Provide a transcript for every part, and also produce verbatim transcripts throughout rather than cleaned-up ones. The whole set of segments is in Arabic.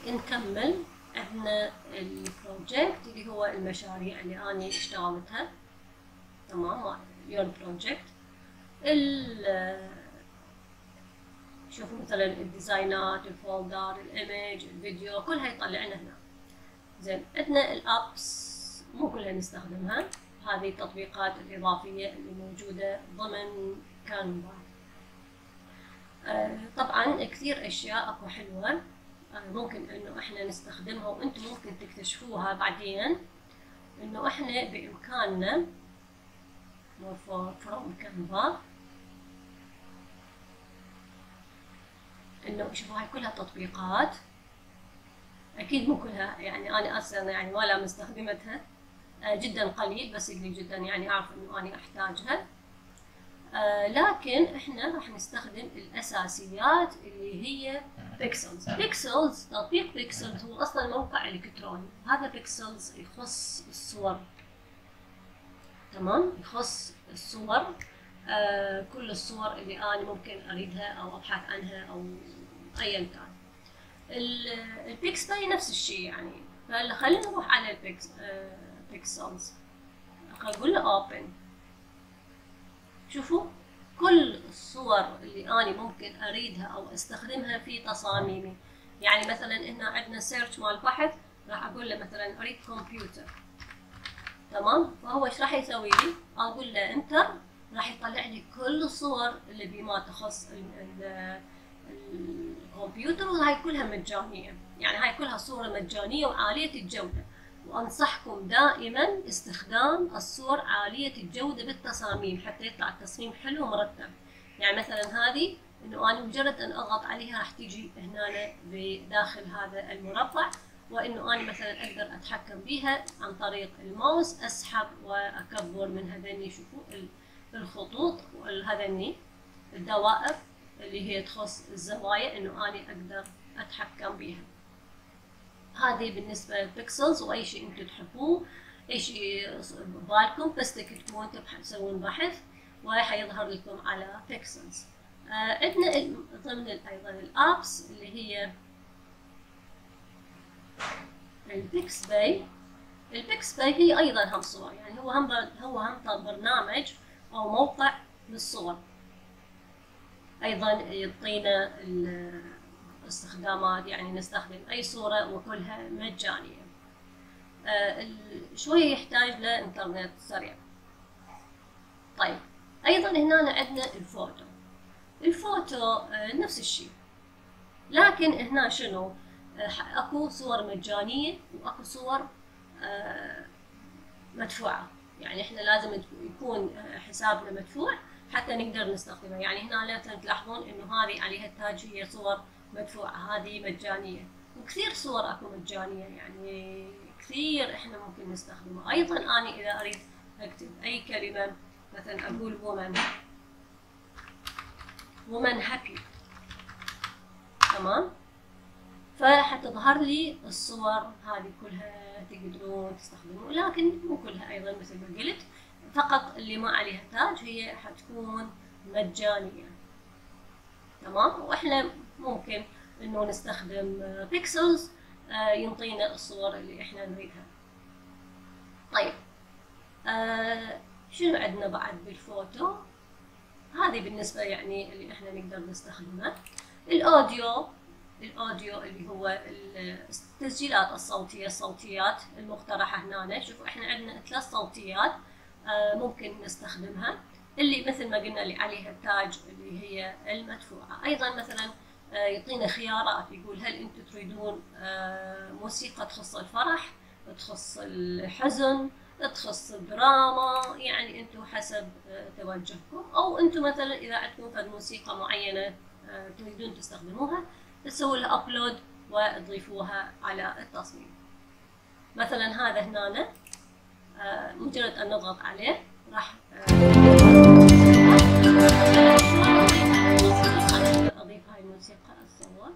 نكمل عندنا البروجكت اللي هو المشاريع اللي أنا اشتغلتها. تمام، your project. ال شوفوا مثلا الديزاينات، الفولدر، الايمج، الفيديو، كلها يطلع لنا هنا. زين، عندنا الابس مو كلها نستخدمها، هذه التطبيقات الإضافية اللي موجودة ضمن كانفا. آه طبعا كثير أشياء أكو حلوة آه ممكن إنه إحنا نستخدمها، وأنتم ممكن تكتشفوها بعدين إنه إحنا بإمكاننا from كانفا إنه شوفوا هاي كلها تطبيقات. أكيد مو كلها، يعني أنا أصلا يعني ولا مستخدمتها، آه جدا قليل، بس قليل جدا يعني أعرف إنه أنا أحتاجها. آه لكن إحنا راح نستخدم الأساسيات اللي هي بيكسلز. بيكسلز، تطبيق بيكسلز هو أصلا موقع إلكتروني. هذا بيكسلز يخص الصور. تمام، يخص الصور، آه كل الصور اللي أنا ممكن أريدها أو أبحث عنها أو أيا كان. البيكس باي نفس الشيء يعني. فخلينا نروح على البيكس آه بيكسلز. أقول له open. شوفوا كل الصور اللي أنا ممكن أريدها أو أستخدمها في تصاميمي. يعني مثلا هنا عندنا سيرش مال بحث، راح أقول له مثلا أريد كمبيوتر. تمام، فهو إيش راح يسوي لي؟ أقول له انتر، راح يطلع لي كل الصور اللي بما تخص الكمبيوتر، وهاي كلها مجانية. يعني هاي كلها صورة مجانية وعالية الجودة. وأنصحكم دائما استخدام الصور عالية الجودة بالتصاميم حتى يطلع التصميم حلو ومرتب. يعني مثلا هذه إنه أنا مجرد أن أضغط عليها راح تيجي هنا بداخل هذا المربع، وإنه أنا مثلا أقدر أتحكم بها عن طريق الماوس، أسحب وأكبر من هذني. شوفوا الخطوط وهذني الدوائر اللي هي تخص الزوايا، إنه أنا أقدر أتحكم بها. هذه بالنسبة للبيكسلز. وأي شيء أنتم تحبوه، أي شيء ببالكم، بس تكتبون تسوون بحث وحيظهر لكم على بيكسلز. آه عندنا ضمن أيضا الأبس اللي هي البيكس باي. البيكس باي هي أيضا هم صور، يعني هو هم هو هم برنامج أو موقع للصور. أيضا يعطينا الاستخدامات، يعني نستخدم أي صورة وكلها مجانية. آه شوية يحتاج لإنترنت سريع. طيب، أيضا هنا عندنا الفوتو. الفوتو آه نفس الشيء، لكن هنا شنو؟ آه أكو صور مجانية وأكو صور آه مدفوعة. يعني إحنا لازم يكون حسابنا مدفوع حتى نقدر نستخدمها. يعني هنا لا تلاحظون إنه هذه عليها التاج هي صور مدفوعة، هذه مجانية. وكثير صور أكو مجانية، يعني كثير إحنا ممكن نستخدمها. أيضا أنا إذا أريد أكتب أي كلمة، مثلا أقول woman woman happy، تمام، فحتظهر لي الصور هذه كلها تقدرون تستخدمون، لكن مو كلها. أيضا مثل ما قلت، فقط اللي ما عليها تاج هي حتكون مجانية. تمام، وإحنا ممكن إنه نستخدم بيكسلز ينطينا الصور اللي إحنا نريدها. طيب، آه شنو عندنا بعد بالفوتو؟ هذه بالنسبة يعني اللي إحنا نقدر نستخدمها. الأوديو، الأوديو اللي هو التسجيلات الصوتية، الصوتيات المقترحة هنا. شوفوا إحنا عندنا ثلاث صوتيات آه ممكن نستخدمها، اللي مثل ما قلنا اللي عليها التاج اللي هي المدفوعة. أيضا مثلا آه يعطينا خيارات، يقول هل أنتم تريدون آه موسيقى تخص الفرح، تخص الحزن، تخص الدراما، يعني أنتم حسب آه توجهكم. أو أنتم مثلا إذا عندكم فد موسيقى معينة آه تريدون تستخدموها، تسووا لها أبلود وتضيفوها على التصميم. مثلا هذا هنا آه مجرد أن نضغط عليه راح أضيف هاي الموسيقى الصور.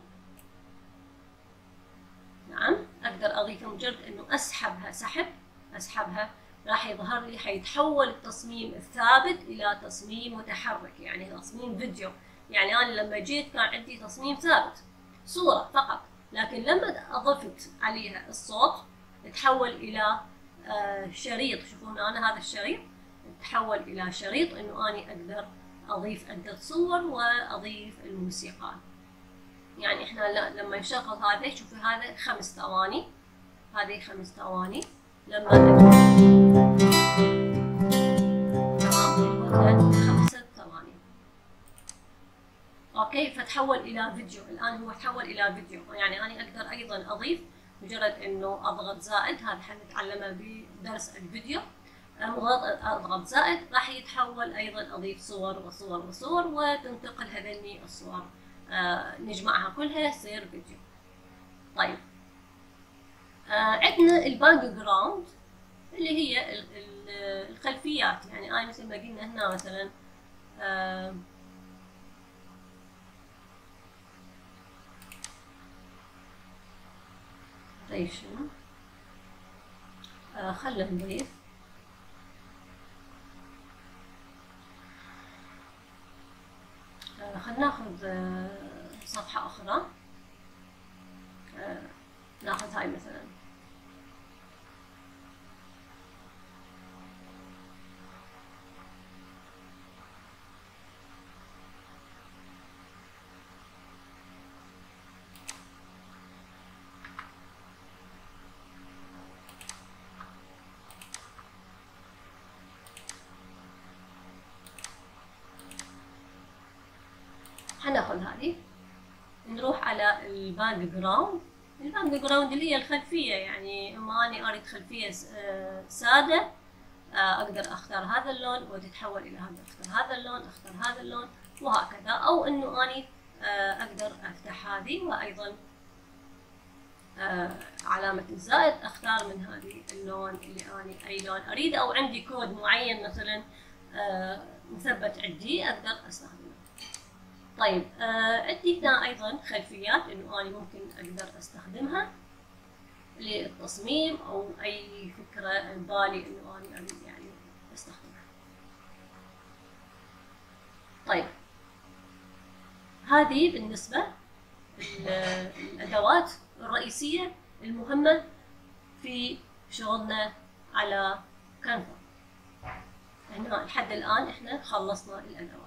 نعم، أقدر أضيفها مجرد أنه أسحبها سحب أسحبها راح يظهر لي، حيتحول التصميم الثابت إلى تصميم متحرك، يعني تصميم فيديو. يعني أنا لما جيت كان عندي تصميم ثابت صورة فقط، لكن لما اضفت عليها الصوت تحول الى شريط. شوفون انا هذا الشريط تحول الى شريط انه اني اقدر اضيف عدة صور واضيف الموسيقى. يعني احنا لما نشغل هذا، شوفوا هذا خمس ثواني، هذه خمس ثواني. لما تمام خمسة ثواني. اوكي، فتحول الى فيديو. الان هو تحول الى فيديو. يعني انا اقدر ايضا اضيف، مجرد انه اضغط زائد، هذا حنتعلمه بدرس الفيديو. مجرد اضغط زائد راح يتحول ايضا اضيف صور وصور وصور وتنتقل هذني الصور، آه نجمعها كلها تصير فيديو. طيب آه عندنا الباك جراوند اللي هي الخلفيات. يعني انا مثل ما قلنا هنا مثلا آه ريشن، آه خلنا نضيف آه خلنا ناخذ آه صفحة أخرى، آه ناخذ هاي مثلا. حناخذ هذه، نروح على الباك جراوند. الباك جراوند اللي هي الخلفية. يعني اما اني اريد خلفية سادة اقدر اختار هذا اللون وتتحول الى هذا، اختار هذا اللون، اختار هذا اللون وهكذا. او انه اني اقدر افتح هذه وايضا علامة الزائد اختار من هذه اللون اللي اني اي لون اريد، او عندي كود معين مثلا مثبت عندي اقدر استخدمه. طيب آه عندي هنا ايضا خلفيات انه انا ممكن اقدر استخدمها للتصميم او اي فكرة ببالي انه انا اريد يعني استخدمها. طيب هذه بالنسبة الادوات الرئيسية المهمة في شغلنا على كانفا. هنا لحد الان احنا خلصنا الادوات.